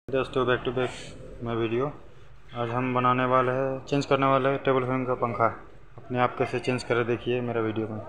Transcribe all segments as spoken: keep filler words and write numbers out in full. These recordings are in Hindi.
दोस्तों बैक टू बैक मैं वीडियो। आज हम बनाने वाले हैं चेंज करने वाले हैं टेबल फैन का पंखा। अपने आप कैसे चेंज करें देखिए मेरा वीडियो में।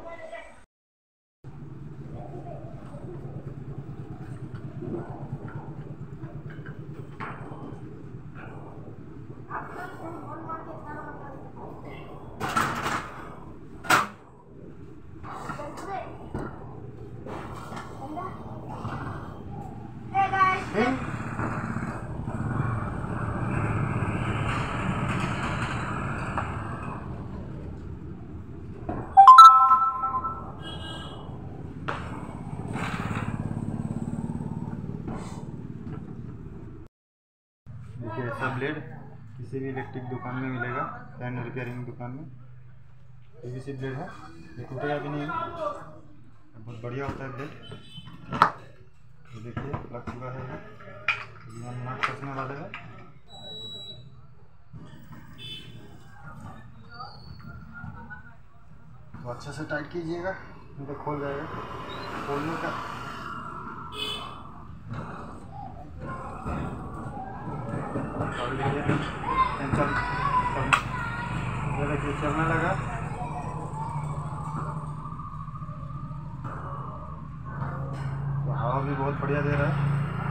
देखिए ऐसा ब्लेड किसी भी इलेक्ट्रिक दुकान में मिलेगा, फैन रिपेयरिंग दुकान में। पीवीसी ब्लेड है, ये टूटेगा भी नहीं है, बहुत बढ़िया होता है ब्लेड। ये देखिए लग चुका है, ये नट कसने वाले हैं। तो अच्छे से टाइट कीजिएगा, नहीं तो खोल जाएगा। खोलने का देखिए चलने लगा। तो हवा भी बहुत बढ़िया दे रहा है।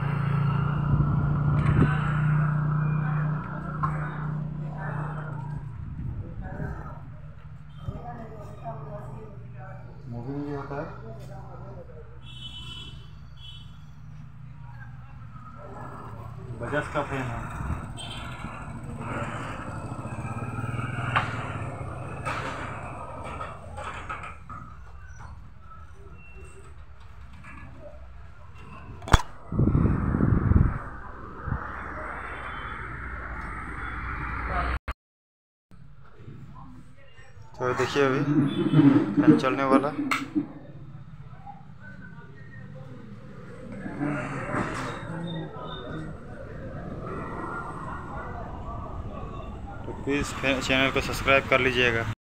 मूविंग भी होता है। बजाज का फैन है। तो देखिए अभी फैन चलने वाला। तो प्लीज़ चैनल को सब्सक्राइब कर लीजिएगा।